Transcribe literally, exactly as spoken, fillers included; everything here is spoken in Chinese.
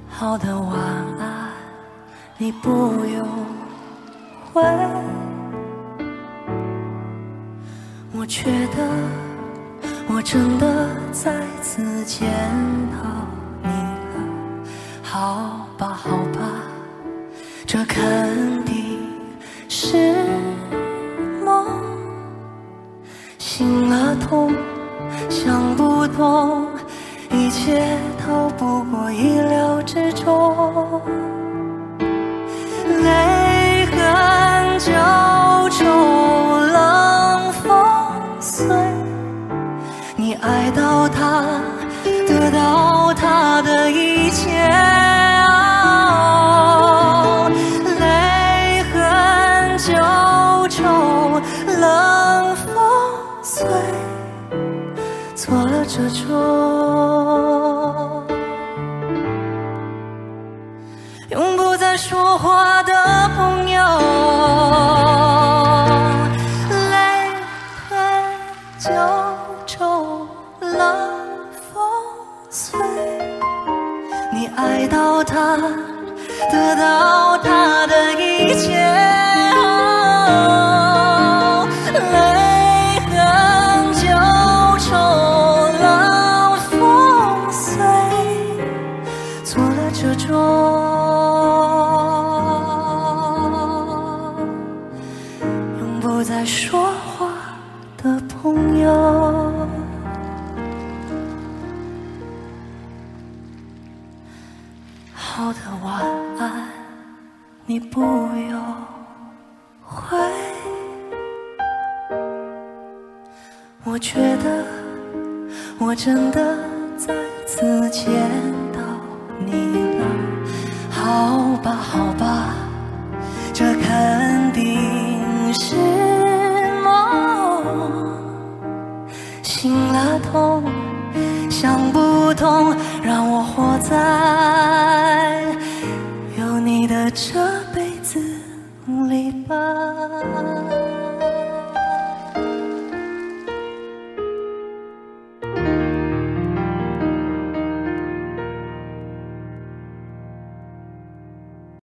好的晚安，你不用回。我觉得我真的再次见到你了，好吧好吧，这肯定是梦。醒了痛，想不通，一切逃不过意料之中。泪痕旧愁，冷风碎。你爱到他，得到他的一切。哦，泪痕旧愁，冷风碎，做了这种永不再说话的朋友。泪痕旧愁，冷风碎。你爱到他，得到他的一切。哦，泪痕旧愁，冷风碎，做了这种不再说话的朋友。好的晚安，你不用回。我觉得我真的再次见到你了，好吧好吧，这肯定是梦。醒了痛，想不通，让我活在有你的这辈子里吧。